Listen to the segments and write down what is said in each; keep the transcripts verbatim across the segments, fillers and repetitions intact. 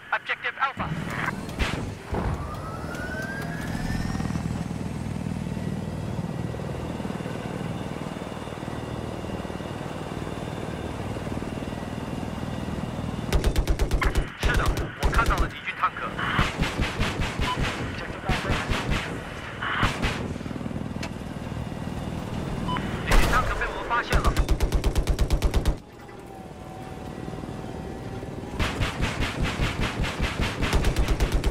Objective Alpha. 是的，我看到了敌军坦克。敌军坦克被我们发现了。 Objective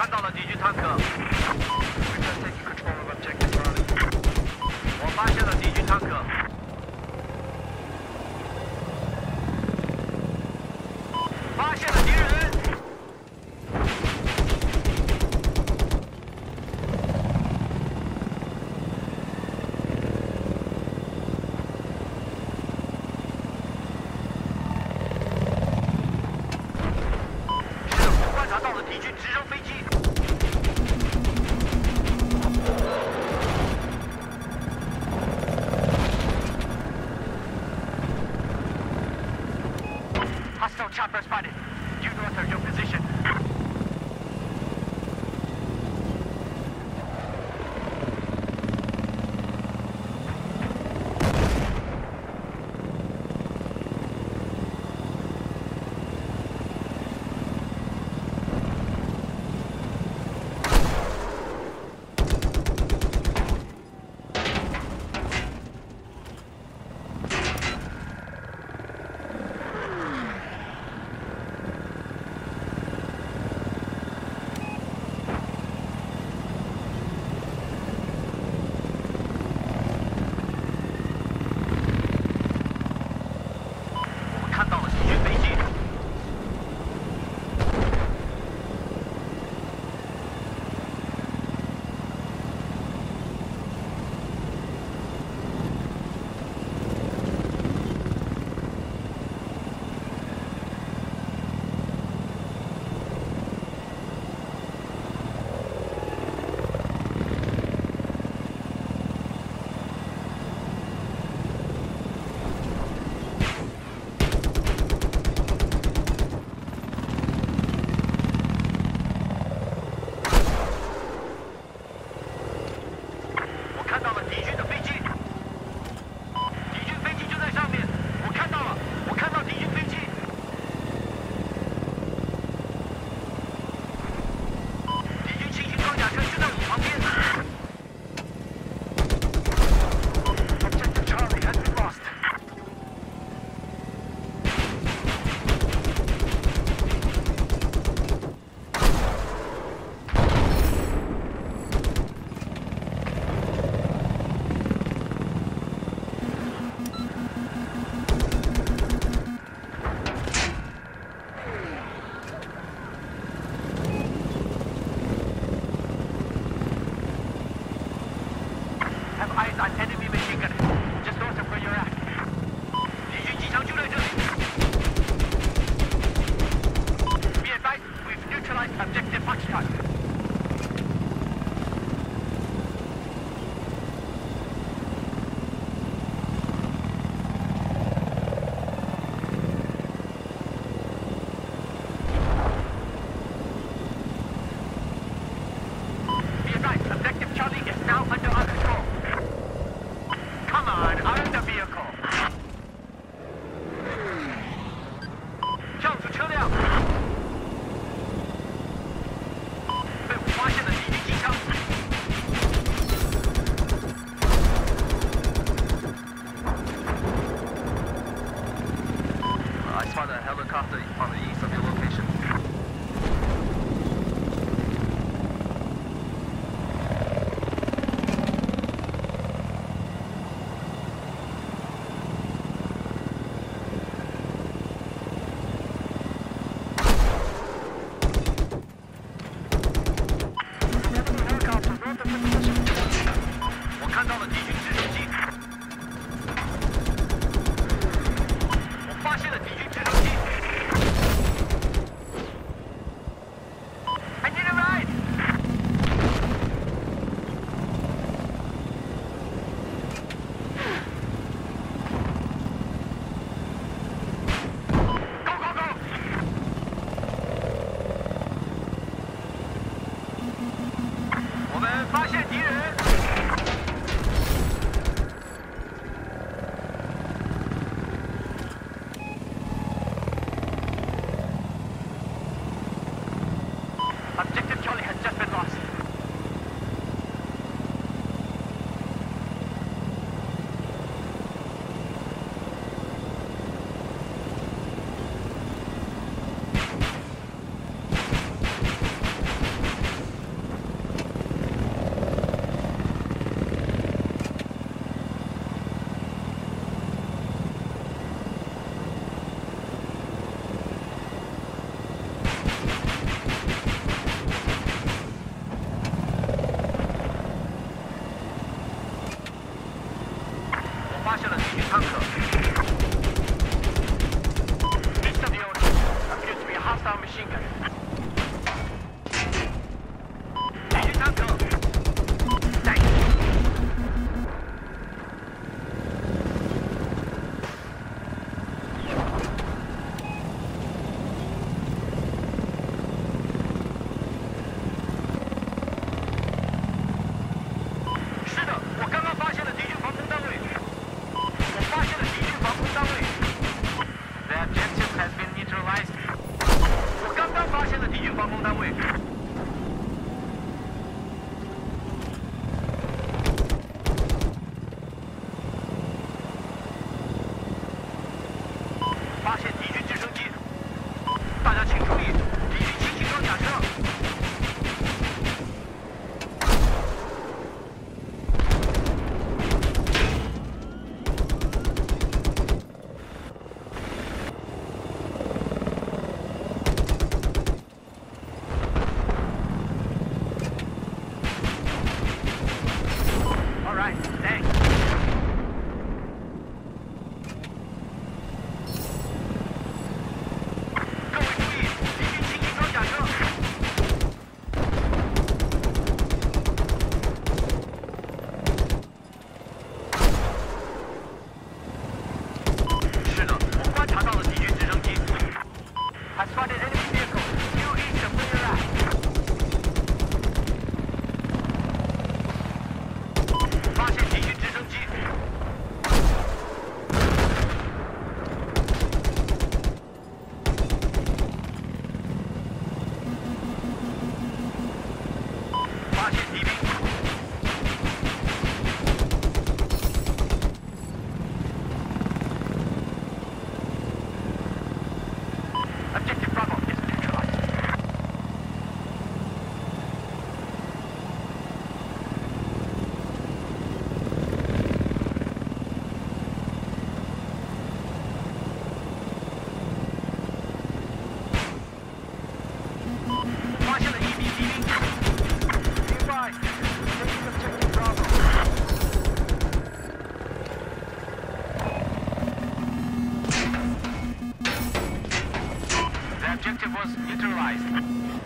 看到了敌军坦克。We're taking control of objective Charlie. 我发现了敌军坦克。发现了敌人。 Hostile chopper spotted. Due north of your position. 发现敌人。Objective Charlie has just been lost. 敌敌兵。Nearby, taking objective Bravo. The objective was neutralized.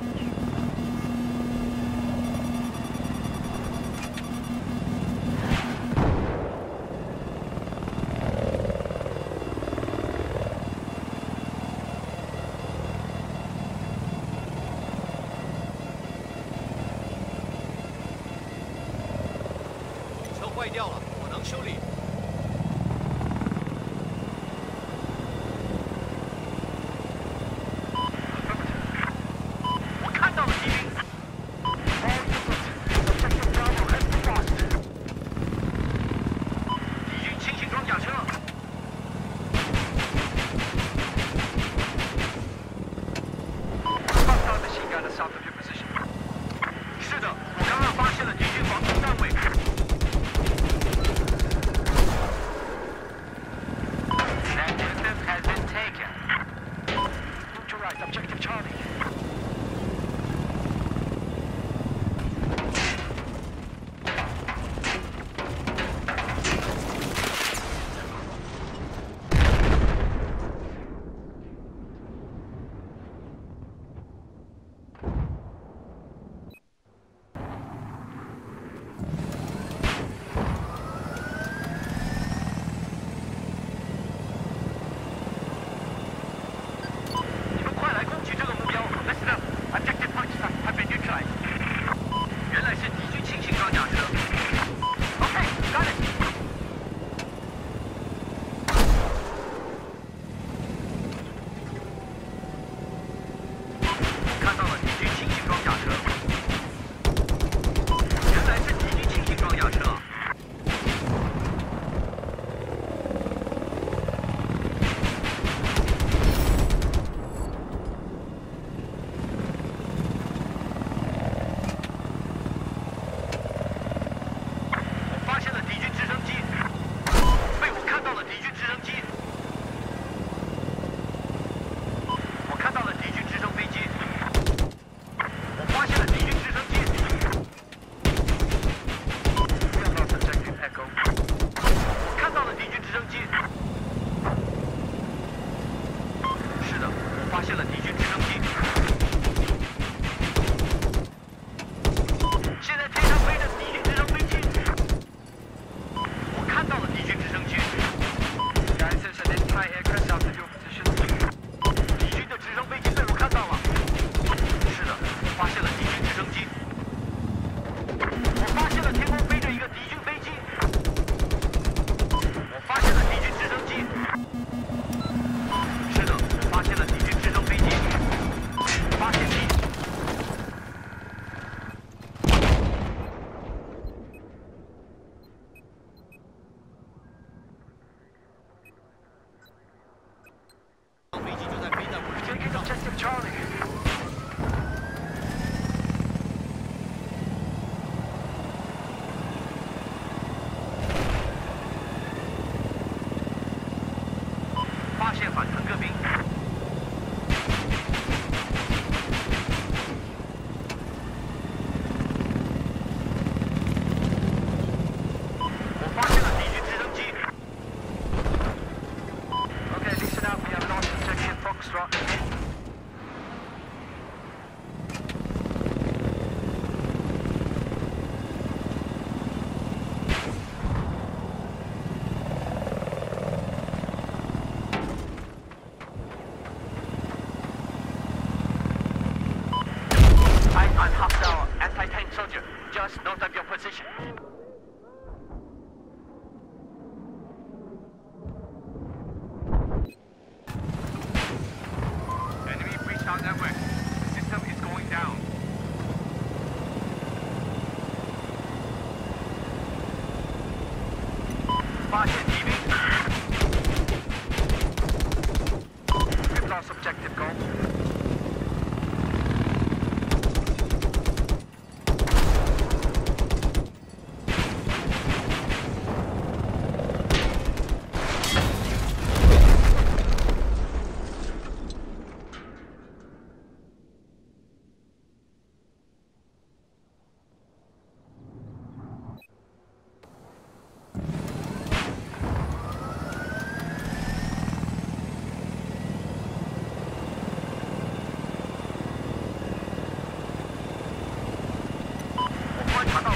坏掉了，我能修理。 我看到了敌兵。敌军轻型装甲车。放大的性感的 south of your position。是的，我刚刚发现了敌军防空单位。 Objective Charlie. 发现敌兵。We've lost objective goal.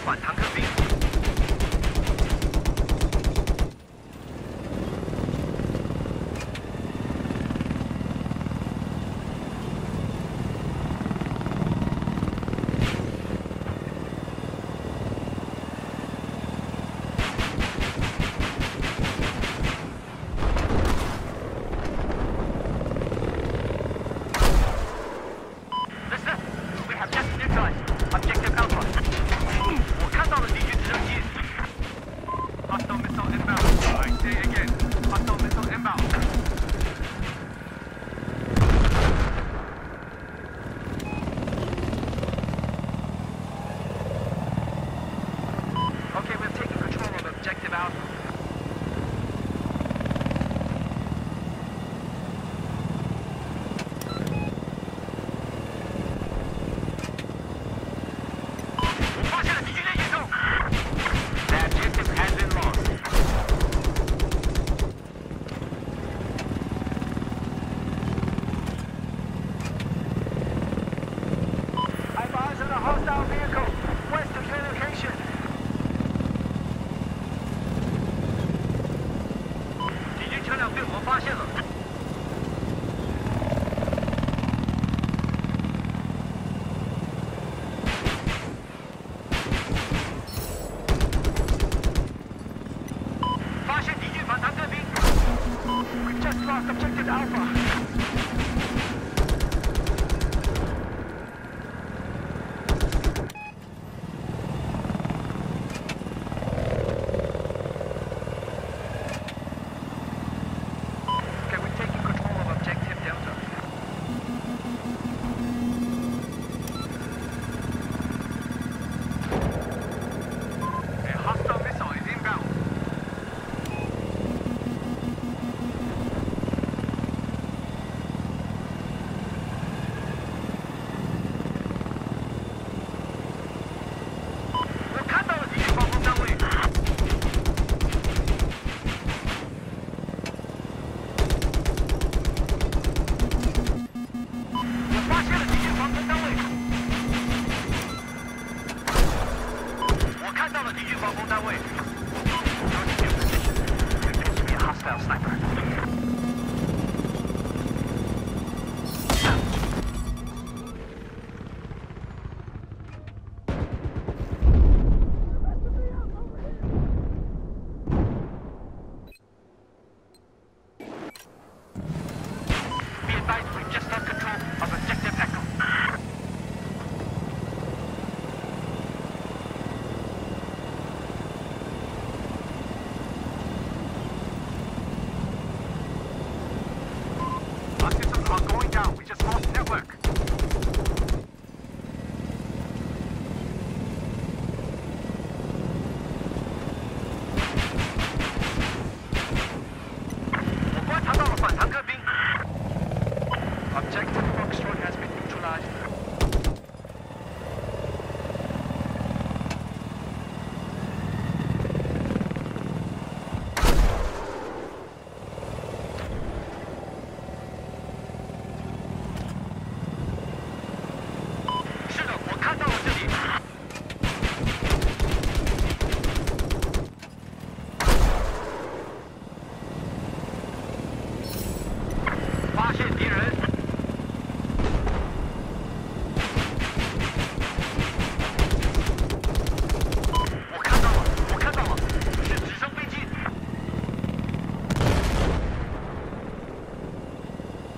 反坦克兵。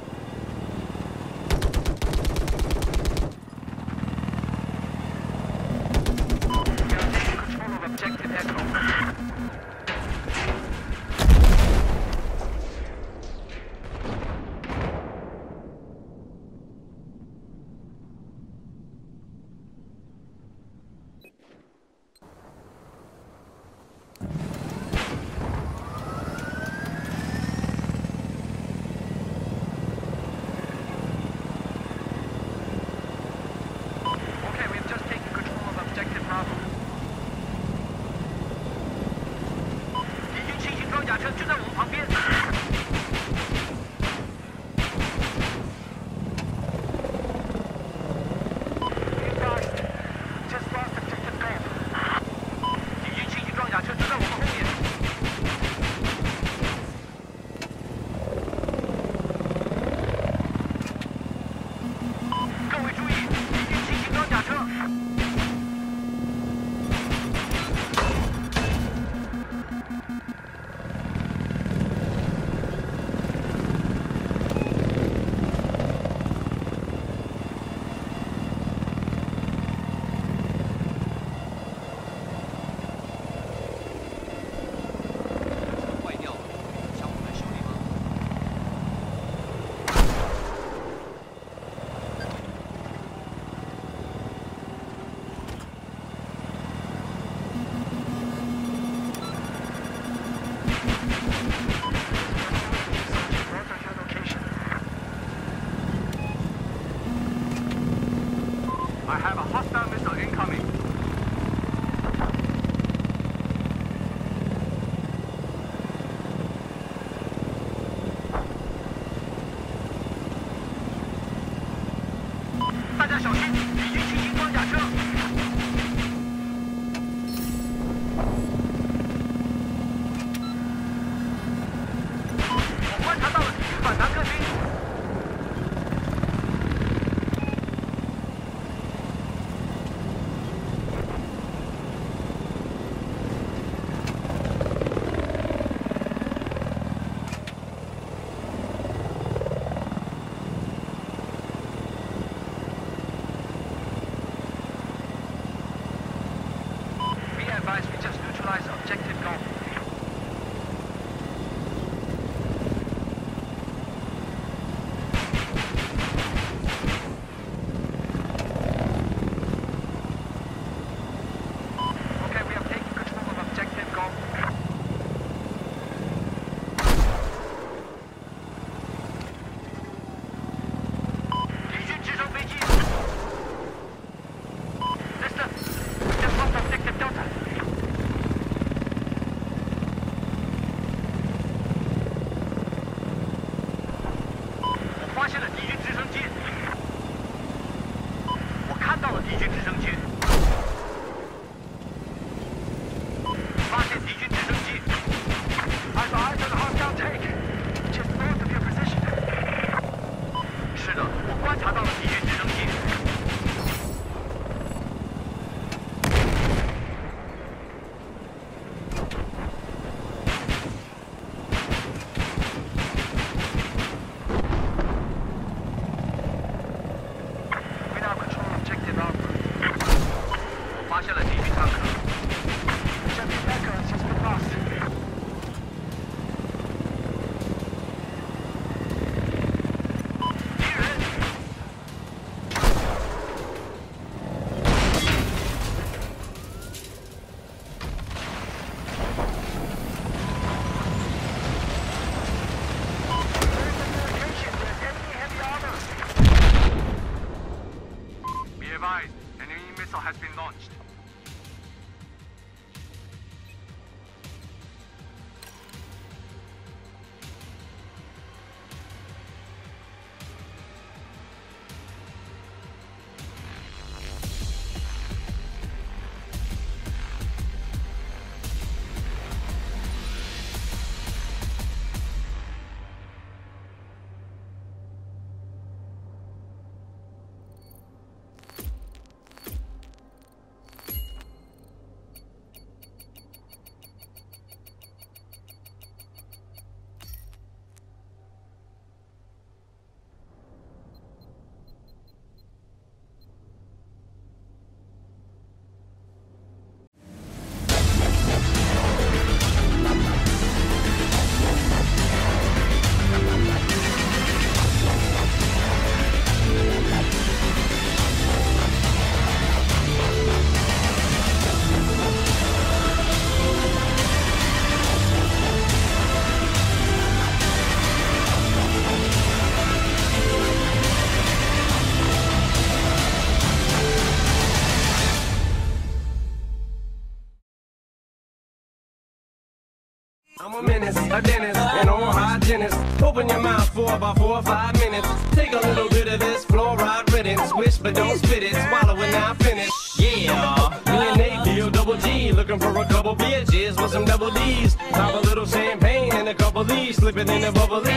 All I have a hostile missile incoming. 大家小心，敌军进行装甲车。我观察到了敌军反弹客军。 Advise we just neutralize objective Golf. Okay, we have taken control of objective Golf. 敌军直升飞机。Distance. We just lost objective Delta. 发现了敌军直升机，我看到了敌军直升机，发现敌军直升机。I saw eyes on a hostile tank, just north of your position. 是的，我观察到了敌军直升机。 发现了敌军坦克。Objective Echo has just been lost. 敌人。Be advised, an enemy missile has been launched. I'm a menace, a dentist, an oral hygienist. Open your mouth for about four or five minutes. Take a little bit of this fluoride riddance. Squish, but don't spit it. Swallow it now, finish. Yeah, me and Nate deal double G. Looking for a couple bitches with some double D's. Pop a little champagne and a couple D's. Slip it in the bubbly.